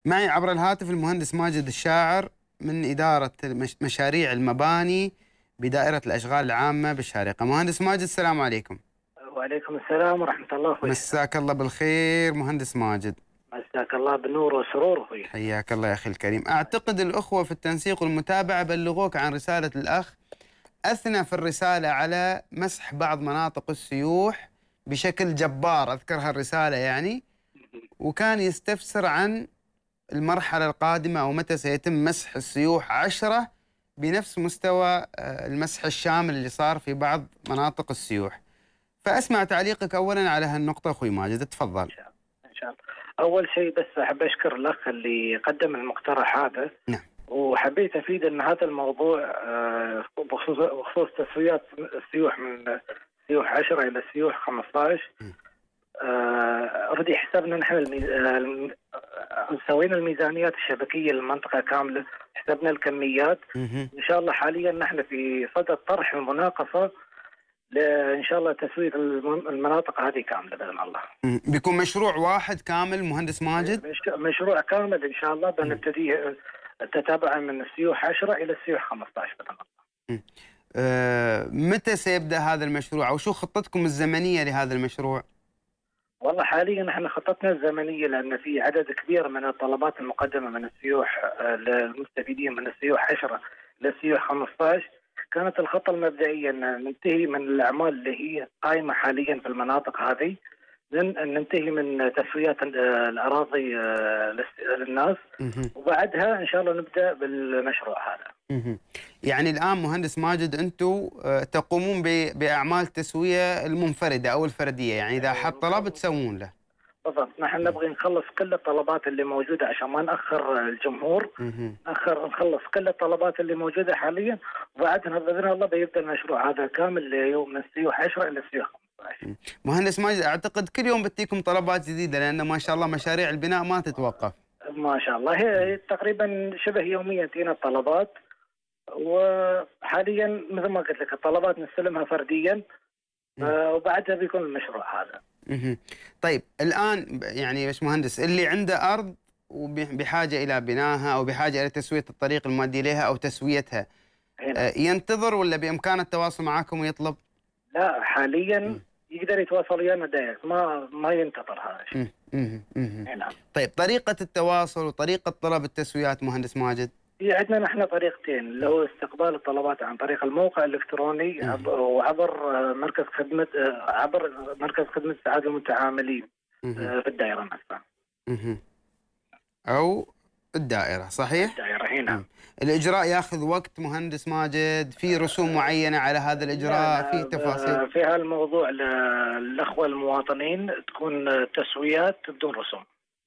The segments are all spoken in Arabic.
معي عبر الهاتف المهندس ماجد الشاعر من إدارة مشاريع المباني بدائرة الأشغال العامة بالشارقة. مهندس ماجد، السلام عليكم. وعليكم السلام ورحمة الله أخوي. مساك الله بالخير مهندس ماجد. مساك الله بالنور والسرور أخوي. حياك الله يا أخي الكريم. أعتقد الأخوة في التنسيق والمتابعة بلغوك عن رسالة الأخ أثنى في الرسالة على مسح بعض مناطق السيوح بشكل جبار، أذكر هالرسالة يعني، وكان يستفسر عن المرحلة القادمة أو متى سيتم مسح السيوح 10 بنفس مستوى المسح الشامل اللي صار في بعض مناطق السيوح. فأسمع تعليقك أولا على هالنقطة أخوي ماجد، تفضل. إن شاء الله. أول شيء بس أحب أشكر الأخ اللي قدم المقترح هذا. نعم. وحبيت أفيد أن هذا الموضوع بخصوص تسويات السيوح من سيوح 10 إلى سيوح 15. اوريدي حسبنا نحن سوينا الميزانيات الشبكيه للمنطقه كامله، حسبنا الكميات. ان شاء الله حاليا نحن في صدد طرح المناقصه ان شاء الله تسويه المناطق هذه كامله باذن الله. بيكون مشروع واحد كامل مهندس ماجد؟ مشروع كامل ان شاء الله بنبتدي تتابعا من السيوح 10 الى السيوح 15 باذن الله. متى سيبدا هذا المشروع او شو خطتكم الزمنيه لهذا المشروع؟ والله حاليا احنا خطتنا الزمنيه لان في عدد كبير من الطلبات المقدمه من السيوح للمستفيدين من السيوح 10 للسيوح 15. كانت الخطه المبدئيه ان ننتهي من الاعمال اللي هي قائمه حاليا في المناطق هذه، ننتهي من تسويات الاراضي للناس، وبعدها ان شاء الله نبدا بالمشروع هذا. يعني الان مهندس ماجد انتم تقومون باعمال تسويه المنفرده او الفرديه، يعني اذا حط طلب تسوون له. بالضبط، نحن نبغي نخلص كل الطلبات اللي موجوده عشان ما ناخر الجمهور. نخلص كل الطلبات اللي موجوده حاليا، وبعدها باذن الله بيبدا المشروع هذا كامل ليوم من السيوح 10 الى السيوح 15. مهندس ماجد، اعتقد كل يوم بتجيكم طلبات جديده لان ما شاء الله مشاريع البناء ما تتوقف. ما شاء الله، هي تقريبا شبه يوميا تجينا الطلبات، وحاليا مثل ما قلت لك الطلبات نستلمها فرديا، وبعدها بيكون المشروع هذا. طيب الان يعني يا باشمهندس، اللي عنده ارض وبحاجه الى بنائها او بحاجه الى تسويه الطريق المؤدي اليها او تسويتها، ينتظر ولا بامكانه التواصل معكم ويطلب؟ لا، حاليا يقدر يتواصل ويانا دايركت، ما ينتظر هذا الشيء. نعم. طيب طريقه التواصل وطريقه طلب التسويات مهندس ماجد؟ في عندنا نحن طريقتين، اللي هو استقبال الطلبات عن طريق الموقع الالكتروني وعبر مركز خدمه السعاده المتعاملين في الدائره نفسها. او الدائره، صحيح؟ الدائره هنا. الاجراء ياخذ وقت مهندس ماجد؟ في رسوم معينه على هذا الاجراء؟ في تفاصيل في هالموضوع للاخوه المواطنين تكون تسويات بدون رسوم.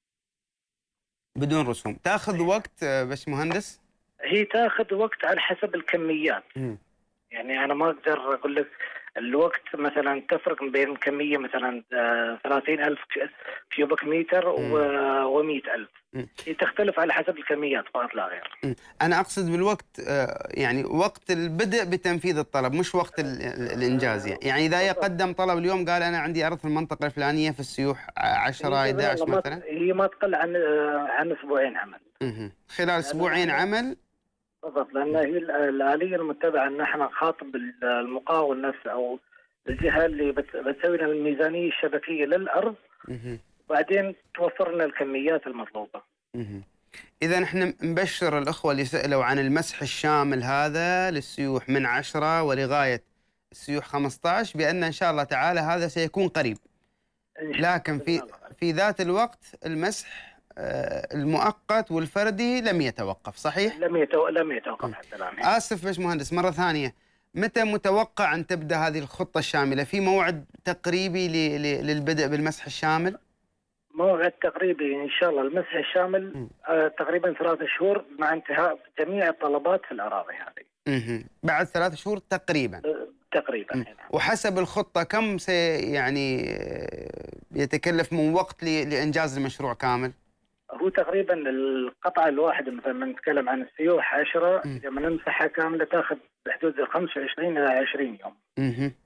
بدون رسوم. تاخذ وقت باش مهندس؟ هي تاخذ وقت على حسب الكميات. يعني انا ما اقدر اقول لك الوقت، مثلا تفرق بين كميه مثلا 30,000 كيوبك متر و100,000. هي تختلف على حسب الكميات فقط لا غير. انا اقصد بالوقت يعني وقت البدء بتنفيذ الطلب، مش وقت الانجاز. يعني اذا يقدم طلب اليوم قال انا عندي ارض في المنطقه الفلانيه في السيوح 10 11 مثلا، هي ما تقل عن اسبوعين عمل. خلال اسبوعين عمل. بالضبط، لان هي الاليه المتبعه ان احنا نخاطب المقاول نفسه او الجهه اللي بتسوي لنا الميزانيه الشبكيه للارض، وبعدين توفر لنا الكميات المطلوبه. اذا احنا نبشر الاخوه اللي سالوا عن المسح الشامل هذا للسيوح من 10 ولغايه السيوح 15 بان ان شاء الله تعالى هذا سيكون قريب. لكن في ذات الوقت المسح المؤقت والفردي لم يتوقف، صحيح؟ لم يتوقف حتى الآن. آسف باشمهندس مرة ثانية، متى متوقع أن تبدأ هذه الخطة الشاملة؟ في موعد تقريبي للبدء بالمسح الشامل؟ موعد تقريبي إن شاء الله المسح الشامل تقريبا 3 شهور مع انتهاء جميع الطلبات في الأراضي هذه. بعد 3 شهور تقريبا؟ تقريبا. وحسب الخطة كم يعني يتكلف من وقت لإنجاز المشروع كامل؟ هو تقريبا القطعة الواحدة مثلا نتكلم عن السيوح 10 لما نمسحها كاملة تاخذ بحدود 25 إلى 20 يوم.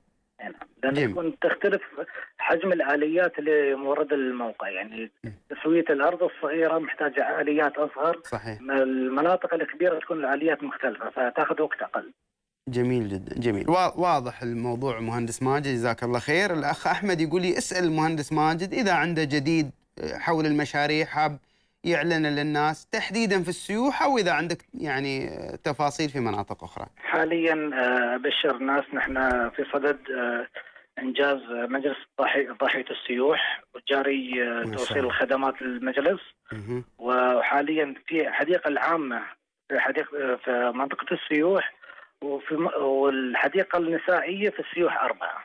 نعم، لأن تكون تختلف حجم الآليات اللي مورد الموقع، يعني تسوية الأرض الصغيرة محتاجة آليات أصغر. صحيح. المناطق الكبيرة تكون الآليات مختلفة فتأخذ وقت أقل. جميل جدا، جميل، واضح الموضوع مهندس ماجد، جزاك الله خير. الأخ أحمد يقول لي اسأل المهندس ماجد إذا عنده جديد حول المشاريع حاب يعلن للناس تحديدا في السيوح، أو إذا عندك يعني تفاصيل في مناطق أخرى. حاليا أبشر الناس نحن في صدد إنجاز مجلس ضاحية السيوح، وجاري توصيل الخدمات للمجلس. وحاليا في الحديقة العامة في منطقة السيوح، والحديقة النسائية في السيوح 4.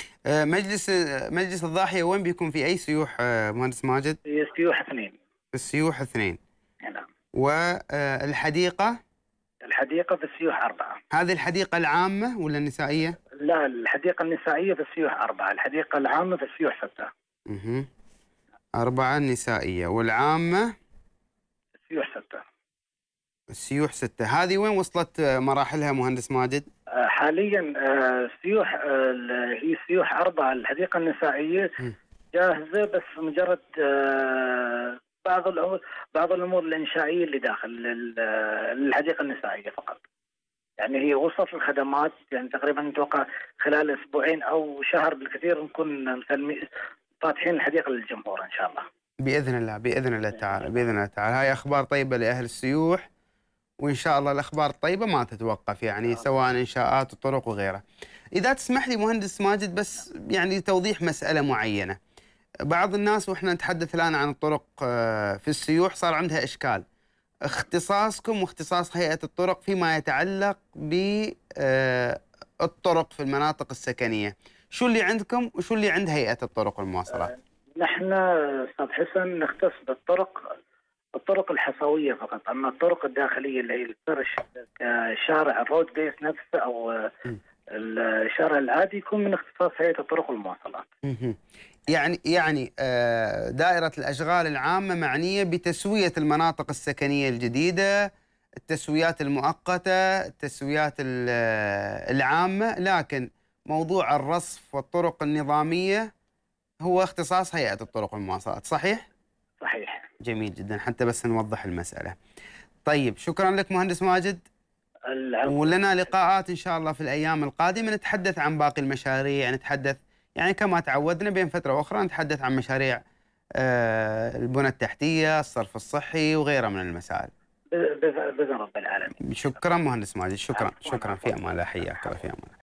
مجلس الضاحية وين بيكون، في أي سيوح مهندس ماجد؟ في السيوح 2. في السيوح 2. نعم. والحديقة؟ الحديقة في السيوح 4. هذه الحديقة العامة ولا النسائية؟ لا، الحديقة النسائية في السيوح 4، الحديقة العامة في السيوح 6. 4 النسائية، والعامة السيوح 6. السيوح 6. هذه وين وصلت مراحلها مهندس ماجد؟ حاليا السيوح هي السيوح 4 الحديقة النسائية جاهزة، بس مجرد بعض الأمور الإنشائية اللي داخل الحديقة النسائية فقط. يعني هي وصلت الخدمات، يعني تقريبا نتوقع خلال أسبوعين أو شهر بالكثير نكون فاتحين الحديقة للجمهور إن شاء الله. بإذن الله، بإذن الله تعالى، بإذن الله تعالى. هاي أخبار طيبة لأهل السيوح، وإن شاء الله الأخبار الطيبة ما تتوقف، يعني سواء إنشاءات وطرق وغيرها. إذا تسمح لي مهندس ماجد بس يعني توضيح مسألة معينة. بعض الناس وإحنا نتحدث الآن عن الطرق في السيوح صار عندها إشكال. اختصاصكم واختصاص هيئة الطرق فيما يتعلق بالطرق في المناطق السكنية، شو اللي عندكم وشو اللي عند هيئة الطرق والمواصلات؟ نحن أستاذ حسن نختص الطرق الحصوية فقط، أما الطرق الداخلية اللي هي الفرش كشارع الرود بيس نفسه أو الشارع العادي يكون من اختصاص هيئة الطرق والمواصلات. يعني دائرة الأشغال العامة معنية بتسوية المناطق السكنية الجديدة، التسويات المؤقتة، التسويات العامة، لكن موضوع الرصف والطرق النظامية هو اختصاص هيئة الطرق والمواصلات، صحيح؟ صحيح. جميل جدا، حتى بس نوضح المسألة. طيب شكرا لك مهندس ماجد، ولنا لقاءات إن شاء الله في الأيام القادمة نتحدث عن باقي المشاريع، نتحدث يعني كما تعودنا بين فترة وأخرى نتحدث عن مشاريع البنى التحتية، الصرف الصحي وغيرها من المسائل بإذن رب العالمين. شكرا مهندس ماجد، شكرا في أمان الله، حياك الله، في أمان الله.